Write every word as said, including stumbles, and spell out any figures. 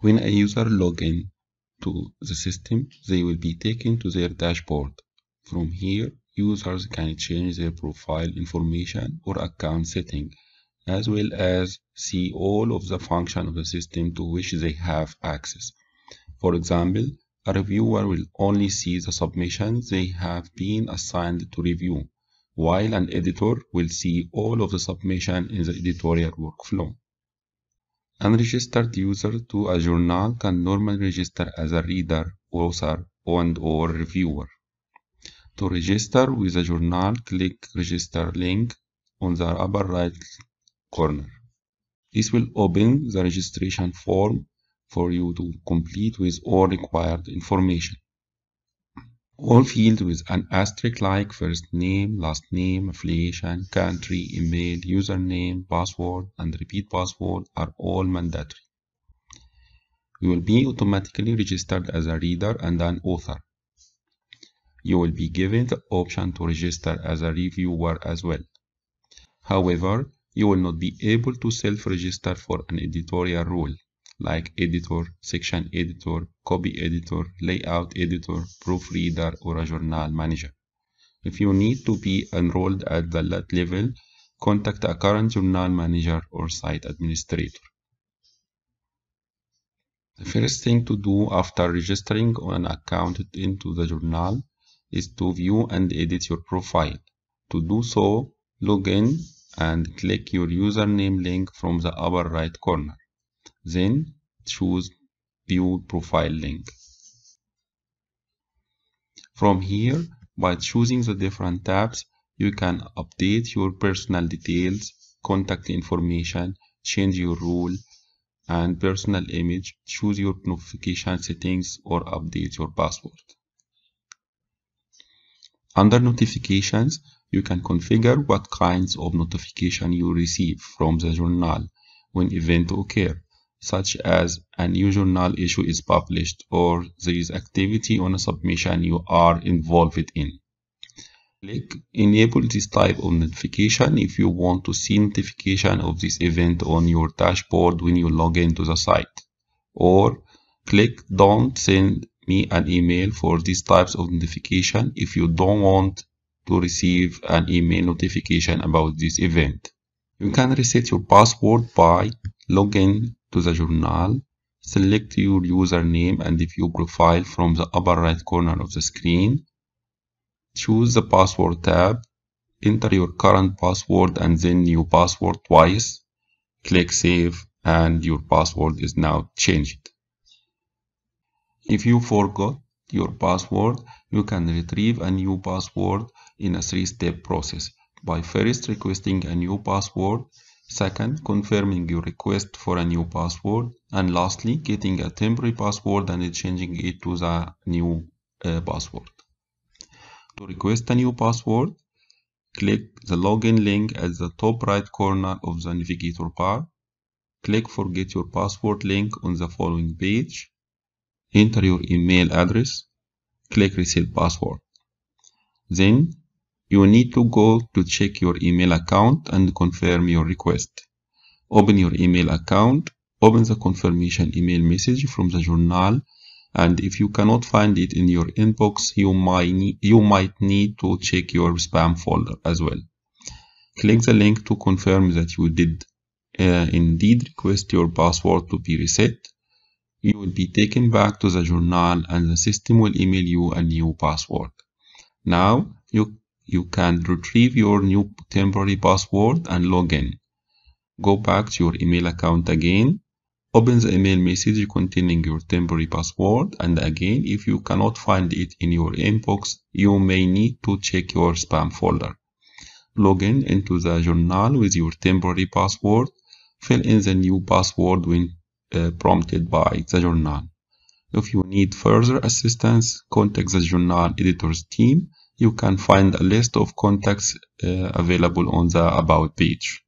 When a user logs in to the system, they will be taken to their dashboard. From here, users can change their profile information or account setting, as well as see all of the functions of the system to which they have access. For example, a reviewer will only see the submissions they have been assigned to review, while an editor will see all of the submissions in the editorial workflow. Unregistered user to a journal can normally register as a reader, author, and or reviewer. To register with a journal, click Register link on the upper right corner. This will open the registration form for you to complete with all required information. All fields with an asterisk like first name, last name, affiliation, country, email, username, password, and repeat password are all mandatory. You will be automatically registered as a reader and an author. You will be given the option to register as a reviewer as well. However, you will not be able to self-register for an editorial role, like editor, section editor, copy editor, layout editor, proofreader, or a journal manager. If you need to be enrolled at that level, contact a current journal manager or site administrator. The first thing to do after registering an account into the journal is to view and edit your profile. To do so, log in and click your username link from the upper right corner. Then choose View Profile Link. From here, by choosing the different tabs, you can update your personal details, contact information, change your role and personal image, choose your notification settings, or update your password. Under Notifications, you can configure what kinds of notification you receive from the journal when events occur, such as a new journal issue is published or there is activity on a submission you are involved in. Click Enable this type of notification if you want to see notification of this event on your dashboard when you log into the site. Or click Don't send me an email for these types of notification if you don't want to receive an email notification about this event. You can reset your password by logging to the journal, select your username and view profile from the upper right corner of the screen. Choose the Password tab, enter your current password and then new password twice. Click Save and your password is now changed. If you forgot your password, you can retrieve a new password in a three-step process by first requesting a new password, second, confirming your request for a new password, and lastly, getting a temporary password and changing it to the new uh, password. To request a new password, click the login link at the top right corner of the navigator bar. Click Forget Your Password link on the following page. Enter your email address. Click Reset Password. Then, you need to go to check your email account and confirm your request. Open your email account, open the confirmation email message from the journal, and if you cannot find it in your inbox, you might need, you might need to check your spam folder as well. Click the link to confirm that you did uh, indeed request your password to be reset. You will be taken back to the journal and the system will email you a new password. Now, you You can retrieve your new temporary password and log in. Go back to your email account again. Open the email message containing your temporary password, and again, if you cannot find it in your inbox, you may need to check your spam folder. Log in into the journal with your temporary password. Fill in the new password when uh, prompted by the journal. If you need further assistance, contact the journal editor's team. You can find a list of contacts uh, available on the About page.